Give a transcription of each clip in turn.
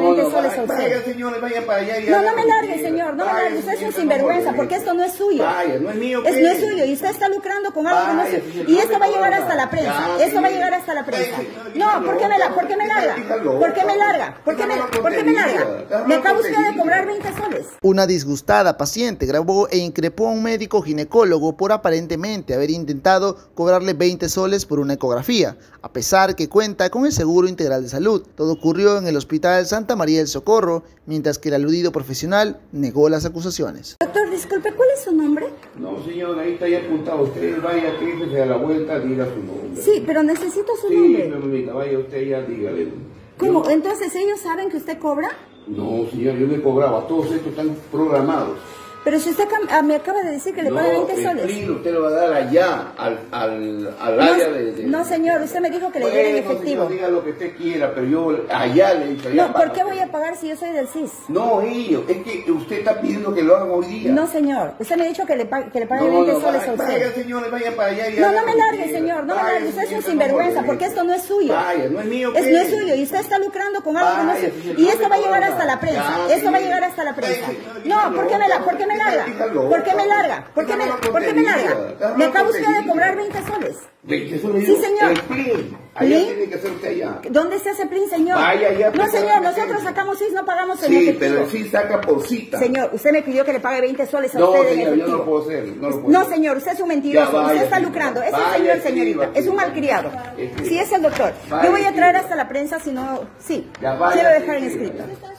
20 soles a usted. Vaya, señor, vaya para allá. No, no me largue, señor, no me largue. Usted es un sinvergüenza, porque esto no es suyo. Vaya, no es mío. No es suyo, y usted está lucrando con algo que no es suyo. Y esto va a llegar hasta la prensa. Esto va a llegar hasta la prensa. No, ¿por qué me larga? ¿Por qué me larga? ¿Por qué me larga? ¿Por qué me larga? Me acaba usted de cobrar 20 soles. Una disgustada paciente grabó e increpó a un médico ginecólogo por aparentemente haber intentado cobrarle 20 soles por una ecografía, a pesar que cuenta con el Seguro Integral de Salud. Todo ocurrió en el Hospital Santa María del Socorro, mientras que el aludido profesional negó las acusaciones. Doctor, disculpe, ¿cuál es su nombre? No, señor, ahí está ya apuntado. Usted vaya, quéjese a la vuelta, diga su nombre. Sí, pero necesito su nombre. Sí, mamita, vaya usted ya, dígale. ¿Cómo? ¿Entonces ellos saben que usted cobra? No, señor, yo me cobraba. Todos estos están programados. Pero si usted me acaba de decir que le paga 20 soles. No, usted lo va a dar allá, al área de... No, señor, usted me dijo que le diera en efectivo. Señor, diga lo que usted quiera, pero yo allá le he dicho... No, ¿por qué voy a pagar si yo soy del CIS? No, es que usted está pidiendo que lo hagan hoy día. No, señor, usted me ha dicho que le pague 20 soles a usted. Vaya, señor, vaya para allá. No, no me largue, señor, no me largue. Usted es un sinvergüenza, porque esto no es suyo. Vaya, no es mío. No es suyo, y usted está lucrando con algo que no es suyo. Y esto va a llegar hasta la prensa. Esto va a llegar hasta la prensa. No, ¿por qué me larga? ¿Por qué me larga? ¿Por qué me larga? ¿Por qué me larga? Me acaba usted de cobrar 20 soles. Sí, señor. El PLIN. Allá tiene que hacer usted allá. ¿Dónde está ese PLIN, señor? Vaya, ya. No, señor, nosotros sacamos CIS, no pagamos en efectivo. Sí, pero el CIS saca por cita. Señor, usted me pidió que le pague 20 soles a usted en efectivo. No, señor, yo no lo puedo hacer. No, señor, usted es un mentiroso. Usted está lucrando. Es un señor, señorita. Es un malcriado. Sí, es el doctor. Yo voy a traer hasta la prensa, si no... Sí, quiero dejar en escrito.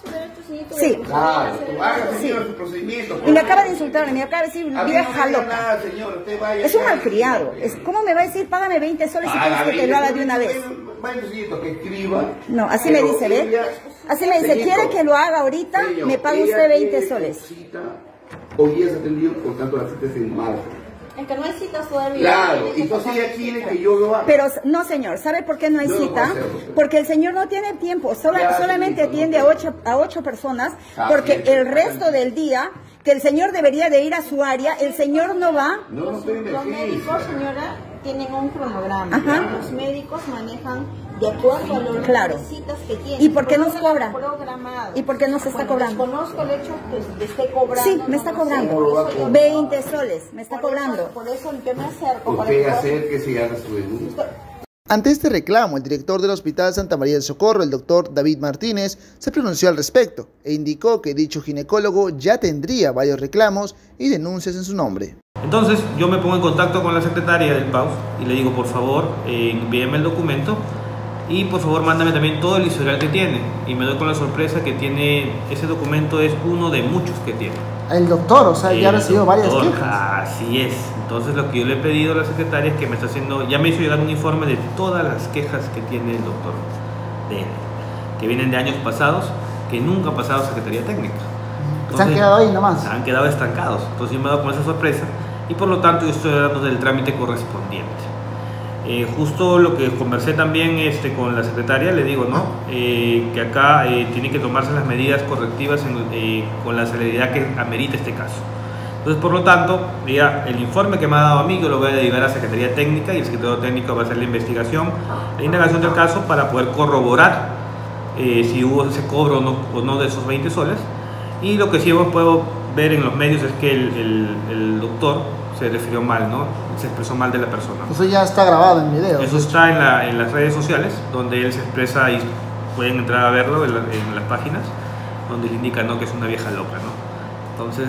Sí. Claro, haga, señor, su procedimiento. Y me acaba de insultar, me acaba de decir vieja loca. Es un malcriado. ¿Cómo me va a decir, págame 20 soles y quieres que te lo haga de una vez? Que escriba. No, así me dice, ¿ve? Así me dice, ¿quiere que lo haga ahorita? Me paga usted 20 soles. Hoy es atendido, por tanto la cita es en marzo. Es que no hay citas todavía. Claro, entonces ella quiere que yo lo haga. Pero no, señor, ¿sabe por qué no hay cita? Porque el señor no tiene tiempo, solamente atiende a 8 personas, porque el resto del día, que el señor debería de ir a su área, el señor no va. Los médicos, señora, tienen un cronograma. Los médicos manejan de acuerdo a los citas que tienen. ¿Y por qué nos cobra? Programado. ¿Y por qué no se está cobrando? Conozco el hecho que esté cobrando. Sí, me está cobrando. 20 soles, me está cobrando. Por eso yo me acerco. Usted acérquese y haga su denuncia. Ante este reclamo, el director del Hospital Santa María del Socorro, el doctor David Martínez, se pronunció al respecto e indicó que dicho ginecólogo ya tendría varios reclamos y denuncias en su nombre. Entonces yo me pongo en contacto con la secretaria del PAUS y le digo, por favor, envíeme el documento y por favor mándame también todo el historial que tiene. Y me doy con la sorpresa que tiene, ese documento es uno de muchos que tiene. El doctor, o sea, ya ha recibido varias quejas. Así es. Entonces lo que yo le he pedido a la secretaria es que me está haciendo, ya me hizo llegar un informe de todas las quejas que tiene el doctor de él, que vienen de años pasados, que nunca han pasado a Secretaría Técnica. Entonces, se han quedado ahí nomás. Se han quedado estancados. Entonces yo me he dado con esa sorpresa y por lo tanto yo estoy dando del trámite correspondiente. Justo lo que conversé también con la secretaria, le digo, ¿no? Que acá tienen que tomarse las medidas correctivas con la celeridad que amerita este caso. Entonces, por lo tanto, ya el informe que me ha dado a mí, yo lo voy a derivar a Secretaría Técnica y el secretario técnico va a hacer la investigación, la indagación del caso para poder corroborar si hubo ese cobro o no de esos 20 soles. Y lo que sí puedo ver en los medios es que el doctor se refirió mal, ¿no? Se expresó mal de la persona. Eso ya está grabado en video. Eso está en las redes sociales, donde él se expresa y pueden entrar a verlo en las páginas, donde le indica, ¿no?, que es una vieja loca, ¿no? Entonces,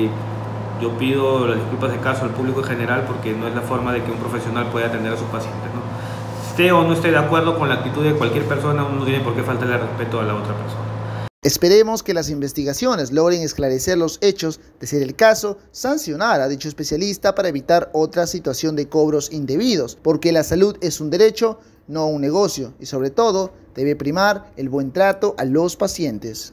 yo pido las disculpas de caso al público en general porque no es la forma de que un profesional pueda atender a sus pacientes, ¿no? Esté o no esté de acuerdo con la actitud de cualquier persona, uno no tiene por qué faltarle respeto a la otra persona. Esperemos que las investigaciones logren esclarecer los hechos, de ser el caso, sancionar a dicho especialista para evitar otra situación de cobros indebidos, porque la salud es un derecho, no un negocio, y sobre todo debe primar el buen trato a los pacientes.